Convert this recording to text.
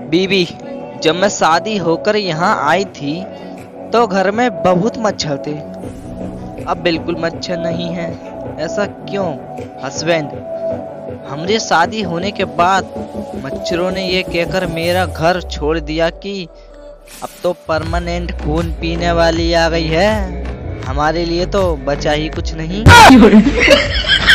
बीबी, जब मैं शादी होकर यहाँ आई थी तो घर में बहुत मच्छर थे। अब बिल्कुल मच्छर नहीं है। ऐसा क्यों हस्बैंड? हमारी शादी होने के बाद मच्छरों ने ये कहकर मेरा घर छोड़ दिया कि अब तो परमानेंट खून पीने वाली आ गई है। हमारे लिए तो बचा ही कुछ नहीं।